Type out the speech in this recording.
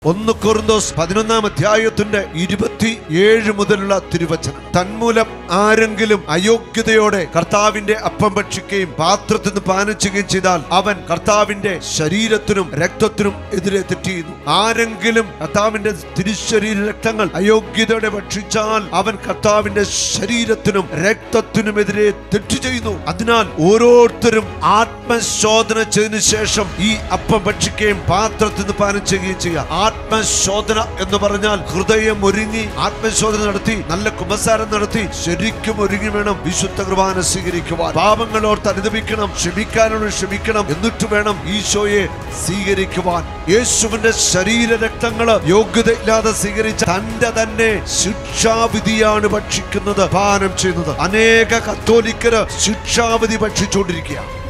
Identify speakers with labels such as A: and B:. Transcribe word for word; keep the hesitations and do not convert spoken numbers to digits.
A: ഒന്ന് കൊറിന്തോസ് പതിനൊന്നാം അധ്യായത്തിന്റെ ഇരുപത്തി ഏഴ് മുതലുള്ള തിരുവചനം. തന്മൂലം ആരെങ്കിലും അയോഗ്യതയോടെ കർത്താവിന്റെ അപ്പം ഭക്ഷിക്കുകയും പാത്രത്തിൽ നിന്ന് പാനം ചെയ്യുകയും ചെയ്താൽ അവൻ കർത്താവിന്റെ ശരീരത്തിനും രക്തത്തിനും എതിരെ തെറ്റിയുന്നു. ആരെങ്കിലും കർത്താവിന്റെ തിരുശരീര രക്തങ്ങൾ അയോഗ്യതയോടെ ഭക്ഷിച്ചാൽ അവൻ കർത്താവിന്റെ ശരീരത്തിനും രക്തത്തിനും എതിരെ തെറ്റ് ചെയ്യുന്നു. അതിനാൽ ഓരോരുത്തരും ആത്മശോധന ചെയ്തതിനു ശേഷം ഈ അപ്പം ഭക്ഷിക്കുകയും പാത്രത്തിൽ നിന്ന് പാനം ചെയ്യുകയും ചെയ്യുക. ആത്മശോധന എന്ന് പറഞ്ഞാൽ ഹൃദയം ഒരുങ്ങി ആത്മശോധന നടത്തി നല്ല കുമ്പസാരം നടത്തി ശരിക്കും ഒരുങ്ങി വേണം വിശുദ്ധ കുർബാന സ്വീകരിക്കുവാൻ. പാപങ്ങളോർത്ത് അനുദപിക്കണം, ക്ഷമിക്കാനുള്ള ക്ഷമിക്കണം, എന്നിട്ട് വേണം ഈശോയെ സ്വീകരിക്കുവാൻ. യേശുവിന്റെ ശരീര രക്തങ്ങള് യോഗ്യതയില്ലാതെ സ്വീകരിച്ച തന്റെ തന്നെ ശിക്ഷാവിധിയാണ് ഭക്ഷിക്കുന്നത്, പാനം ചെയ്യുന്നത്. അനേക കത്തോലിക്കര് ശിക്ഷാവിധി ഭക്ഷിച്ചുകൊണ്ടിരിക്കുക.